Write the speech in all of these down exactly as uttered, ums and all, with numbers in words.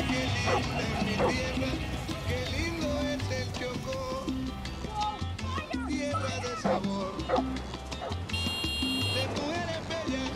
Qué linda es mi tierra, qué lindo es el Chocó, tierra de sabor, de mujeres bellas.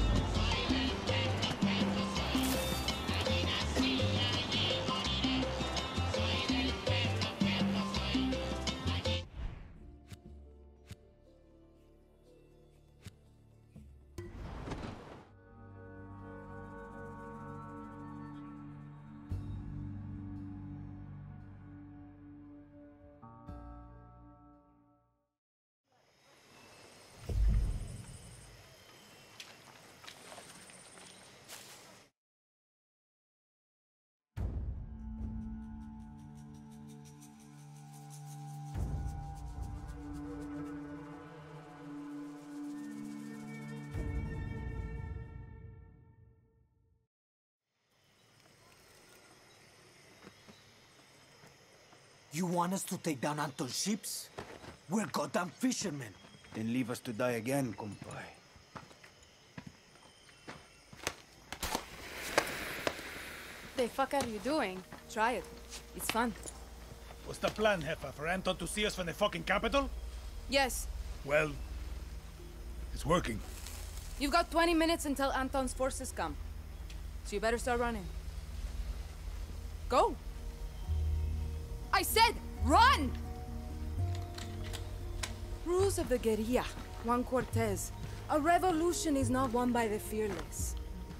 You want us to take down Anton's ships? We're goddamn fishermen. Then leave us to die again, compay. The fuck are you doing? Try it. It's fun. What's the plan, Jefa? For Anton to see us from the fucking capital? Yes. Well, it's working. You've got twenty minutes until Anton's forces come. So you better start running. Go! I said, run! Rules of the guerrilla, Juan Cortez. A revolution is not won by the fearless.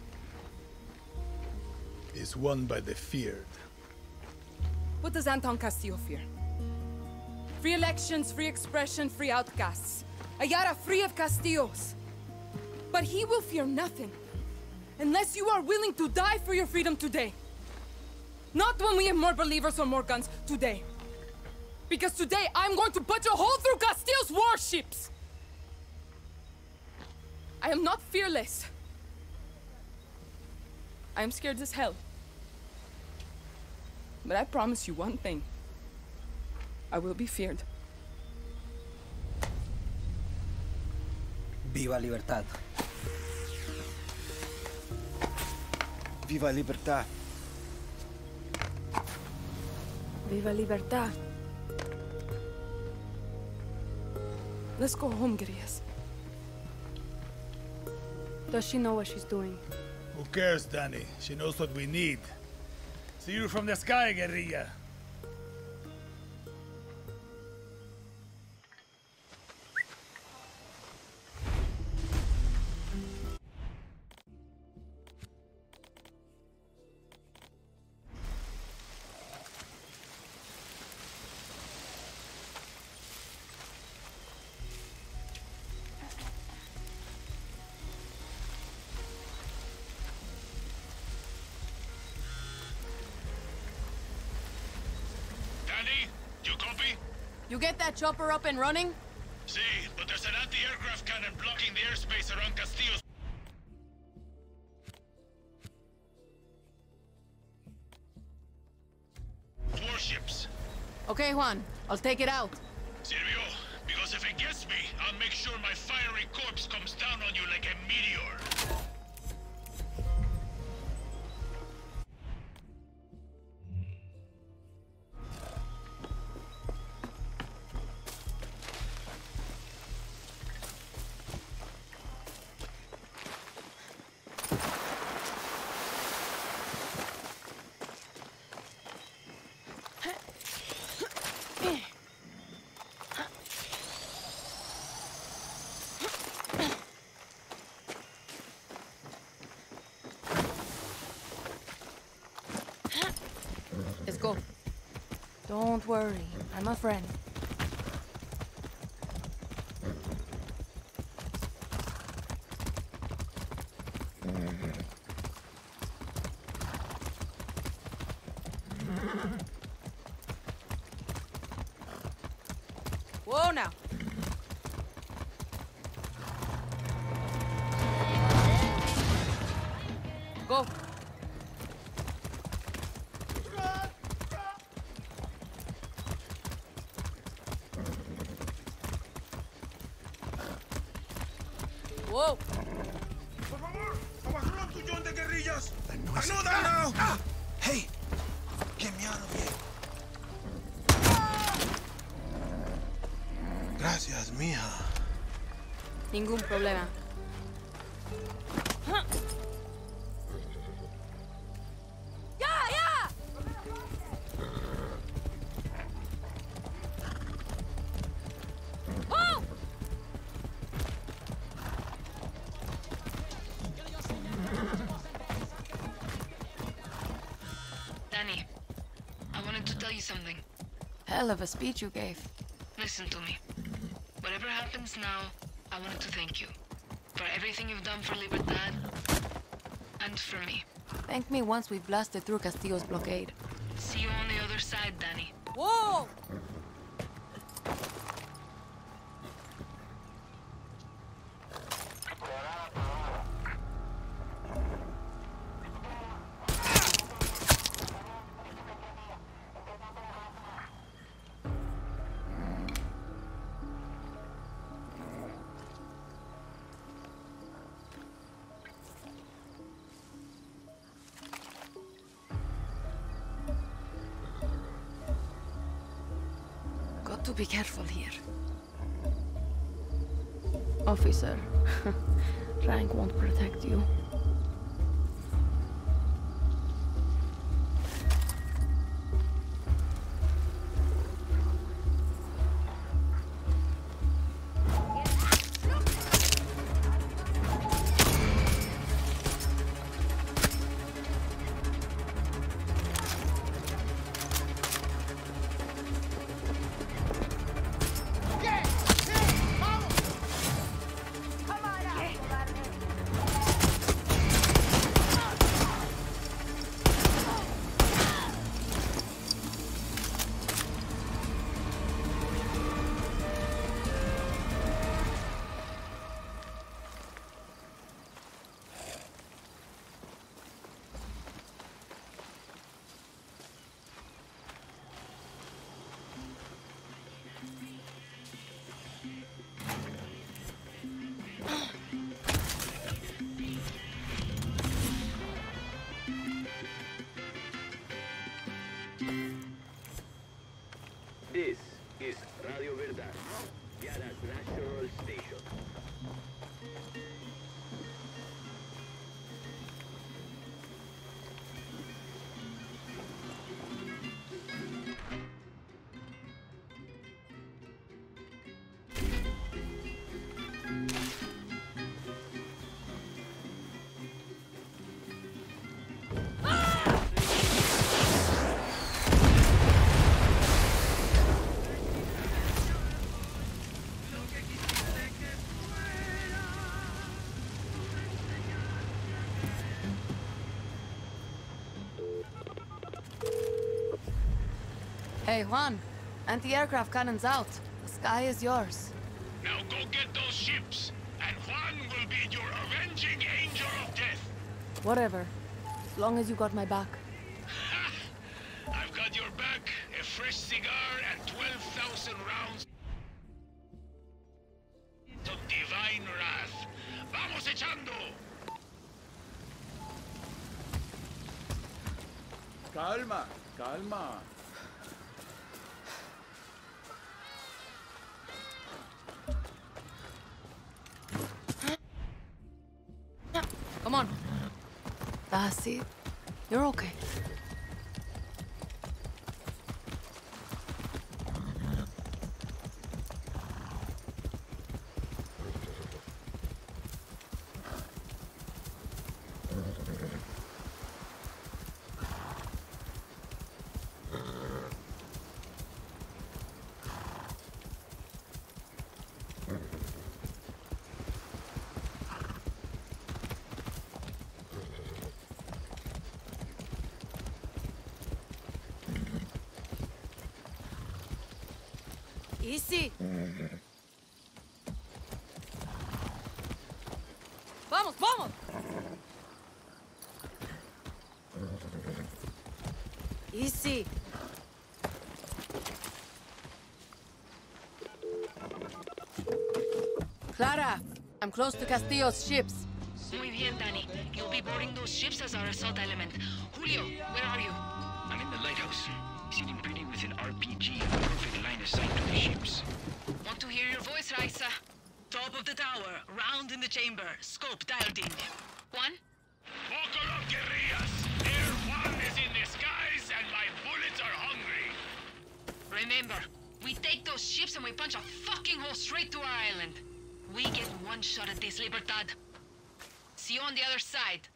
It's won by the feared. What does Anton Castillo fear? Free elections, free expression, free outcasts. Ayala free of Castillos. But he will fear nothing. Unless you are willing to die for your freedom today. Not when we have more believers or more guns, today. Because today, I'm going to punch a hole through Castillo's warships! I am not fearless. I am scared as hell. But I promise you one thing. I will be feared. Viva Libertad. Viva Libertad. Viva Libertad. Let's go home, guerrillas. Does she know what she's doing? Who cares, Danny? She knows what we need. See you from the sky, guerrilla. You copy? You get that chopper up and running? See, but there's an anti-aircraft cannon blocking the airspace around Castillo's warships. Okay, Juan. I'll take it out. Silvio, because if it gets me, I'll make sure my fiery corpse comes down on you like a meteor. Let's go. Don't worry. I'm a friend. Whoa now. Go. Whoa. Por favor, abajo un tullón de guerrillas. ¡Ayuda now! Hey! Get me out of here! Gracias, mija. Ningún problema. ¡Ya, ya! ¡Oh! Danny, I wanted to tell you something. Hell of a speech you gave. Listen to me. Whatever happens now, I wanted to thank you. For everything you've done for Libertad, and for me. Thank me once we've blasted through Castillo's blockade. See you on the other side, Danny. Whoa! Got to be careful here. Officer, rank won't protect you. This is Radio Verdad, Yara's national station. Hey, Juan. Anti-aircraft cannons out. The sky is yours. Now go get those ships, and Juan will be your avenging angel of death. Whatever. As long as you got my back. I've got your back, a fresh cigar, and twelve thousand rounds of divine wrath. Vamos echando! Calma, calma. Come on. That's it. You're okay. Easy. Vamos, vamos. Easy. Clara, I'm close to Castillo's ships. Muy bien, Danny. You'll be boarding those ships as our assault element. Julio, where are you? I'm in the lighthouse, sitting pretty with an R P G and perfect line of sight to the ships. Want to hear your voice, Raisa? Top of the tower, round in the chamber, scope dialed in. One? Buckle up, guerrillas! Air One is in the skies and my bullets are hungry! Remember, we take those ships and we punch a fucking hole straight to our island. We get one shot at this, Libertad. See you on the other side.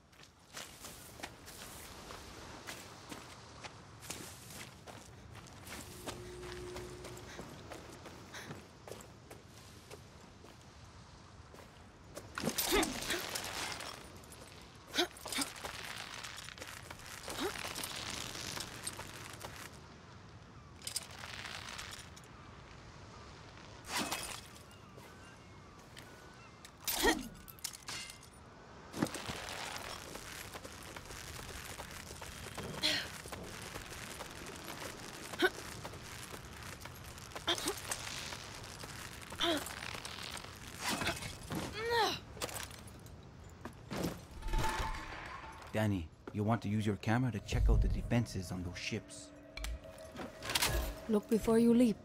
Danny, you'll want to use your camera to check out the defenses on those ships. Look before you leap.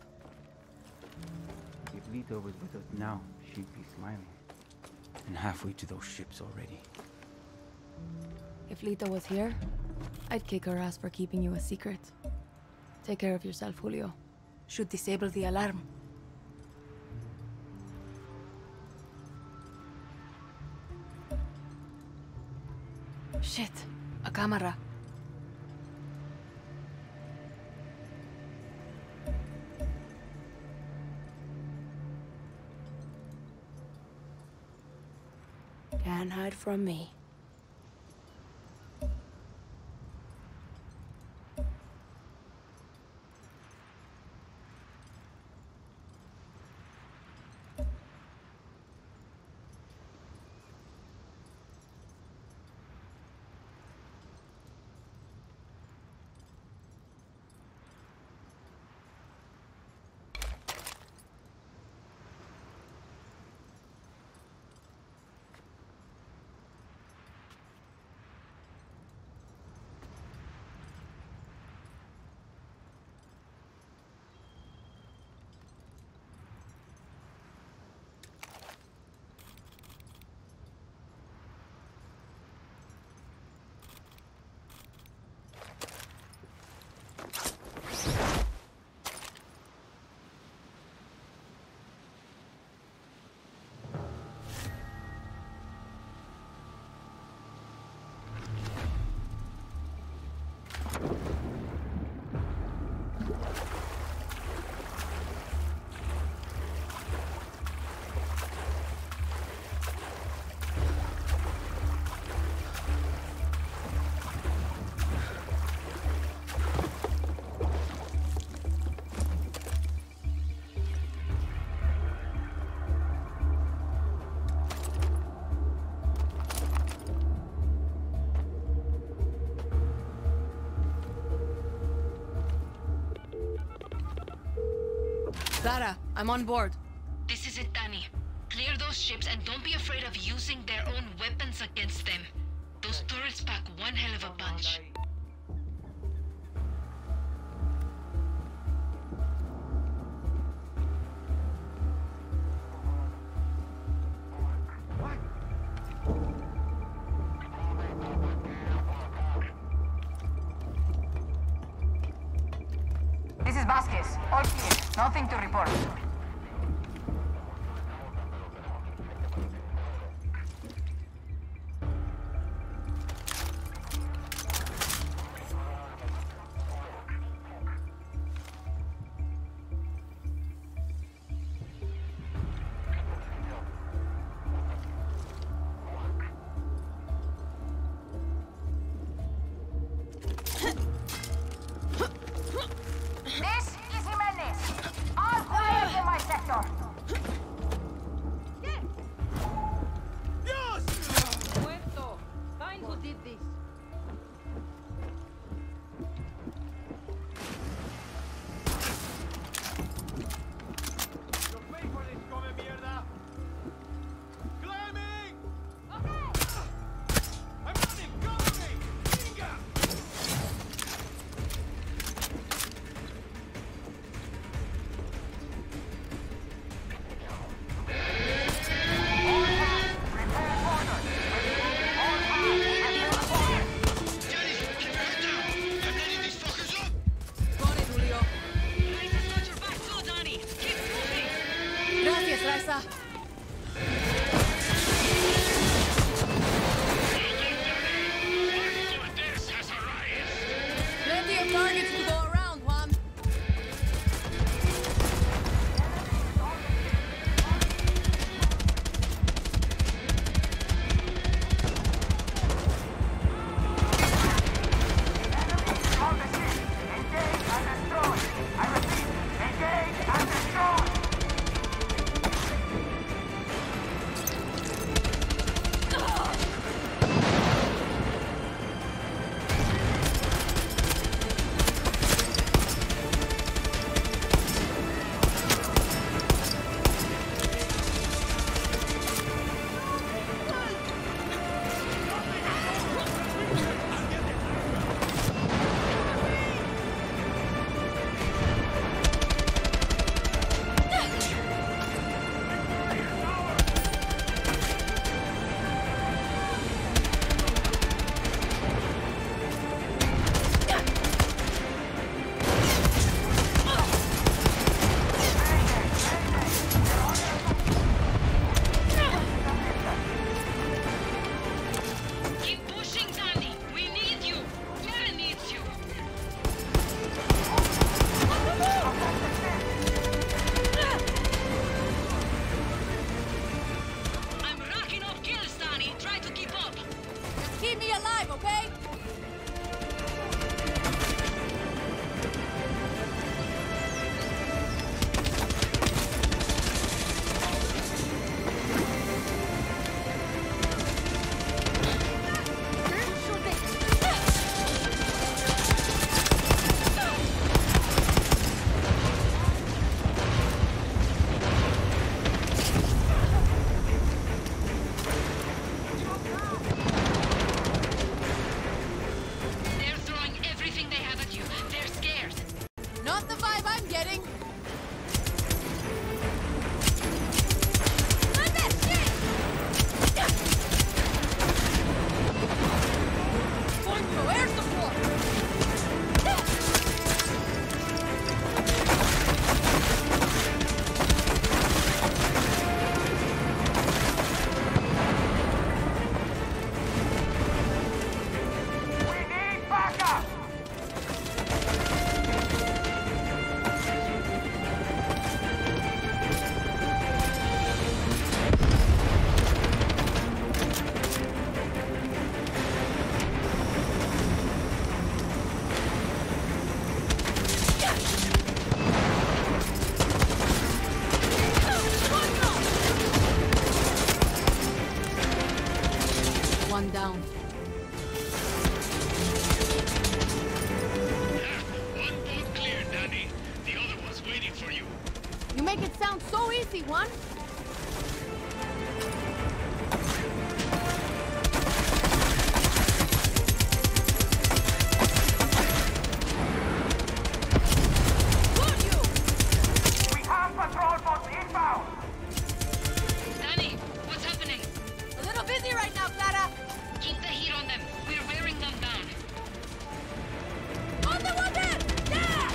If Lita was with us now, she'd be smiling. And halfway to those ships already. If Lita was here, I'd kick her ass for keeping you a secret. Take care of yourself, Julio. Should disable the alarm. Shit, a camera. Can't hide from me. Clara, I'm on board. This is it, Danny. Clear those ships and don't be afraid of using their own weapons against them. Those turrets pack one hell of a punch. This is Vasquez. All clear. Nothing to report. This is Jimenez. All quiet in my sector. Dios! Muerto. Find who did this. Los faithful come mierda. Climbing! Okay. keep me alive, okay? One down. One boat clear, Danny. The other one's waiting for you. You make it sound so easy, Juan. We have patrol boats inbound! Danny, what's happening? A little busy right now, Clara. Keep the heat on them. We're wearing them down. On the water! Yeah!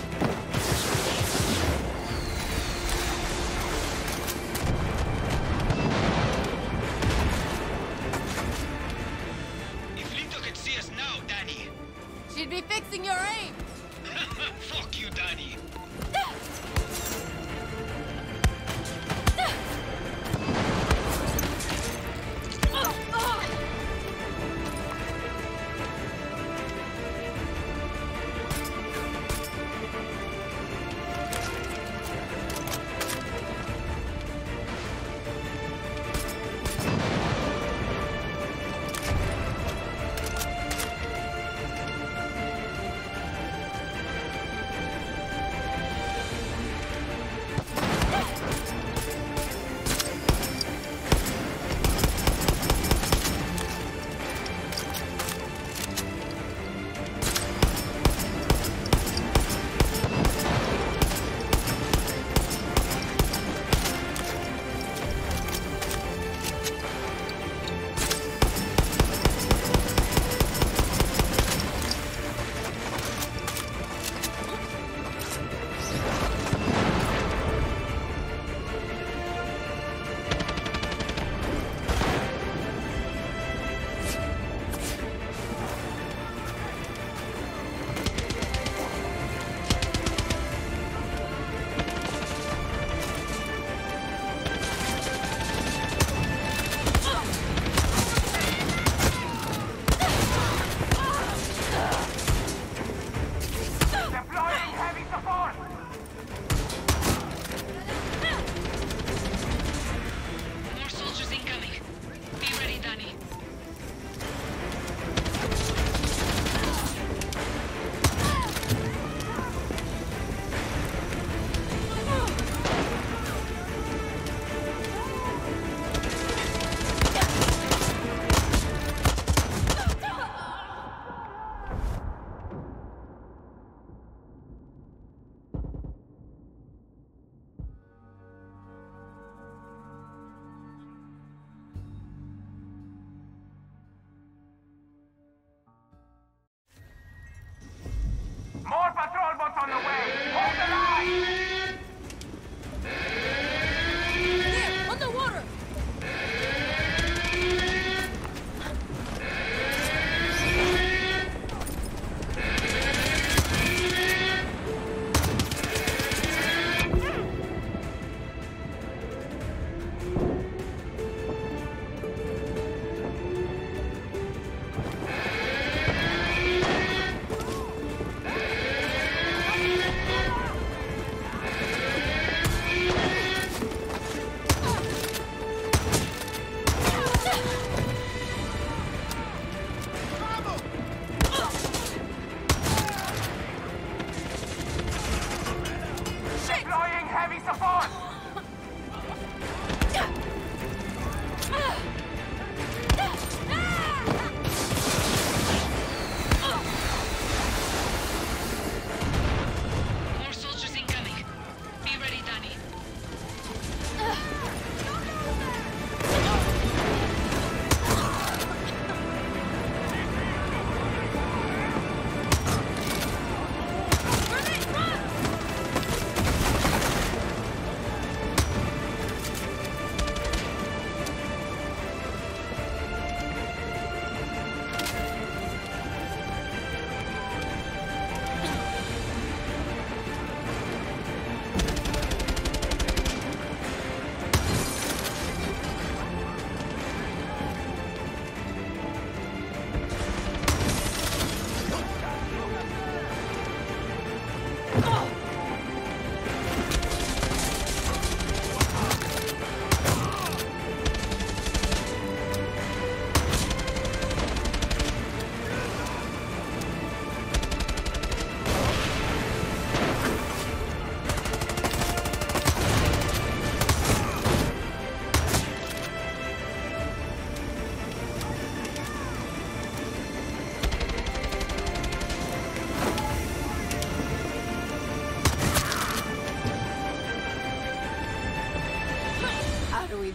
If Lito could see us now, Danny. She'd be fixing your aim. Fuck you, Danny.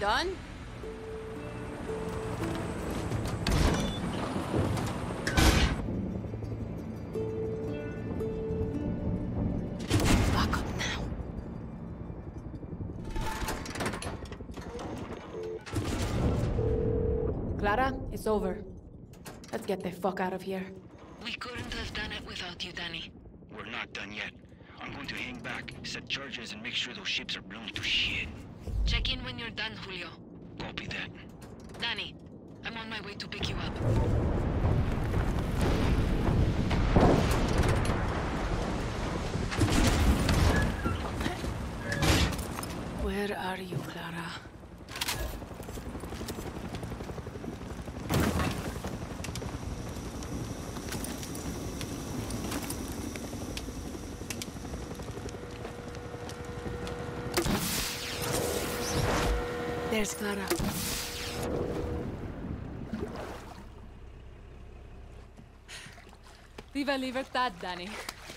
done? Back up now. Clara, it's over. Let's get the fuck out of here. We couldn't have done it without you, Danny. We're not done yet. I'm going to hang back, set charges, and make sure those ships are blown to shit. Check in when you're done, Julio. Copy that. Danny, I'm on my way to pick you up. Where are you, Clara? There's Clara. Viva Libertad, Danny.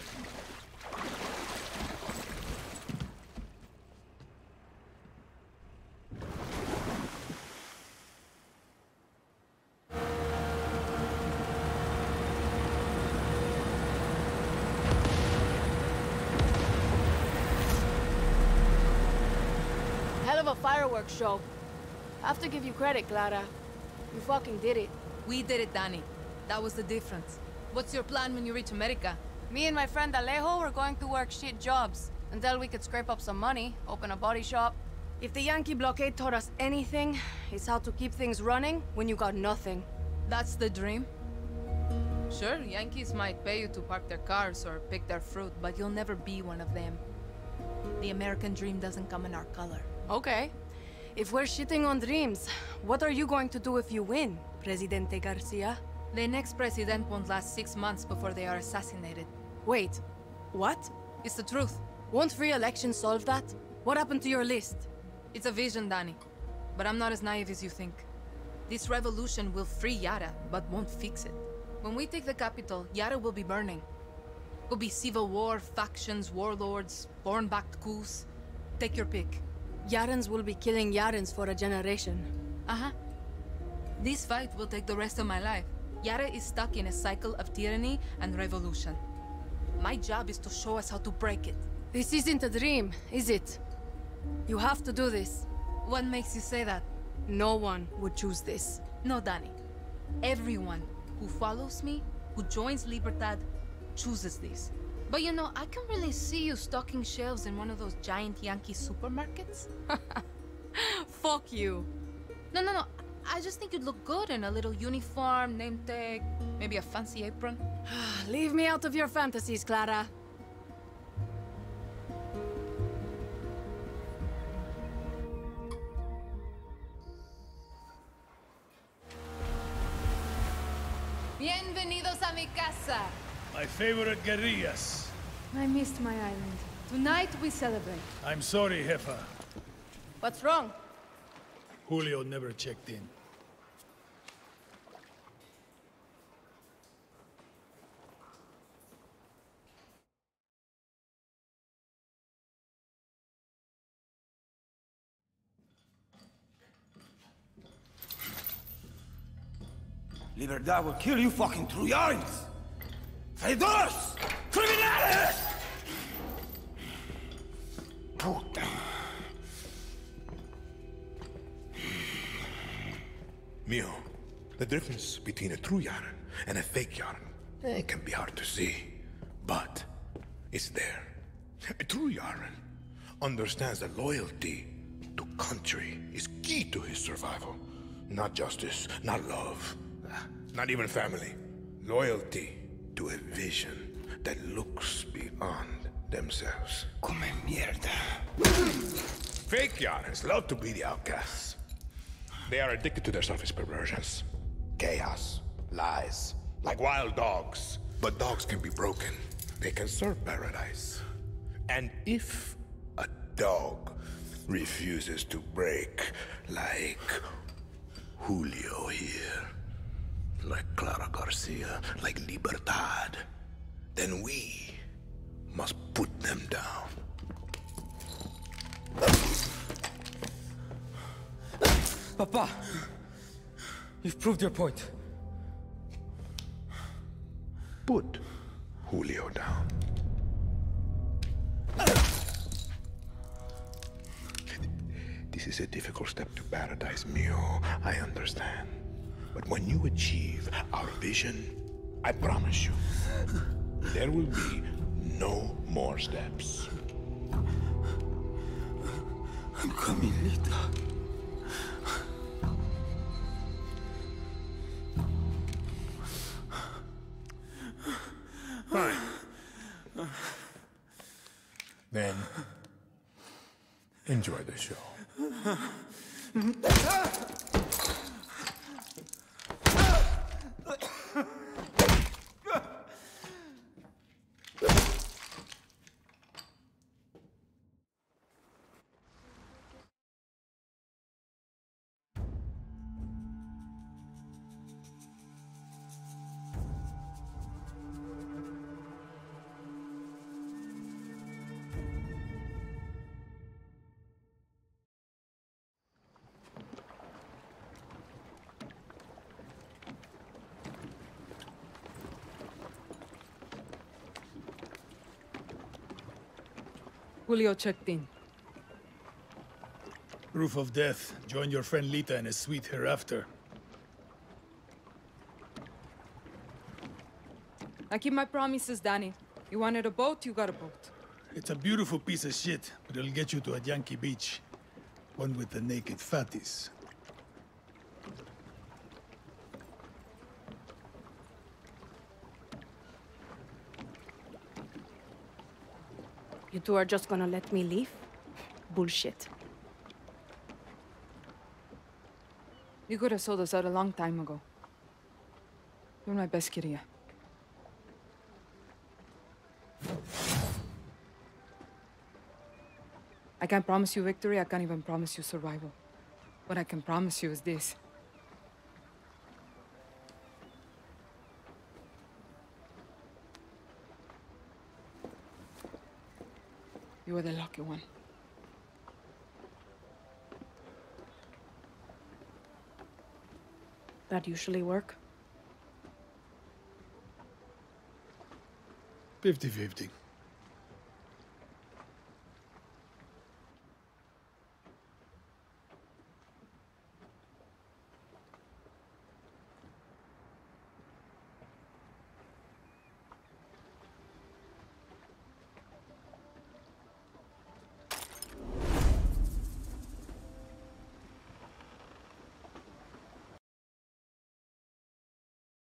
Hell of a fireworks show. Have to give you credit, Clara. You fucking did it. We did it, Danny. That was the difference. What's your plan when you reach America? Me and my friend Alejo were going to work shit jobs until we could scrape up some money, open a body shop. If the Yankee blockade taught us anything, it's how to keep things running when you got nothing. That's the dream? Sure, Yankees might pay you to park their cars or pick their fruit, but you'll never be one of them. The American dream doesn't come in our color. Okay. If we're shitting on dreams, what are you going to do if you win, Presidente Garcia? The next president won't last six months before they are assassinated. Wait, what? It's the truth. Won't free election solve that? What happened to your list? It's a vision, Danny. But I'm not as naive as you think. This revolution will free Yara, but won't fix it. When we take the capital, Yara will be burning. Will be civil war, factions, warlords, born-backed coups. Take your pick. Yarans will be killing Yarans for a generation. Uh-huh. This fight will take the rest of my life. Yara is stuck in a cycle of tyranny and revolution. My job is to show us how to break it. This isn't a dream, is it? You have to do this. What makes you say that? No one would choose this. No, Danny. Everyone who follows me, who joins Libertad, chooses this. But you know, I can really see you stocking shelves in one of those giant Yankee supermarkets. Fuck you. No, no, no. I just think you'd look good in a little uniform, name tag, maybe a fancy apron. Leave me out of your fantasies, Clara. Bienvenidos a mi casa. My favorite guerrillas. I missed my island. Tonight we celebrate. I'm sorry, Jefa. What's wrong? Julio never checked in. Libertad will kill you fucking Trujans! Traidores! Criminales! Puta. Mio, the difference between a true Yaran and a fake Yaran, it can be hard to see, but it's there. A true Yaran understands that loyalty to country is key to his survival. Not justice, not love, not even family. Loyalty to a vision that looks beyond themselves. Come mierda. Fake Yarans love to be the outcasts. They are addicted to their selfish perversions. Chaos, lies, like wild dogs. But dogs can be broken. They can serve paradise. And if a dog refuses to break, like Julio here, like Clara Garcia, like Libertad, then we must put them down. Papa! You've proved your point. Put Julio down. This is a difficult step to paradise, Mio. I understand. But when you achieve our vision, I promise you, there will be no more steps. I'm coming, Lita. Fine. Then, enjoy the show. Julio checked in. Proof of death. Join your friend Lita in a suite hereafter. I keep my promises, Danny. You wanted a boat, you got a boat. It's a beautiful piece of shit, but it'll get you to a Yankee beach. One with the naked fatties. You two are just gonna let me leave? Bullshit. You could have sold us out a long time ago. You're my best kid here. I can't promise you victory, I can't even promise you survival. What I can promise you is this. You were the lucky one. That usually work? fifty fifty.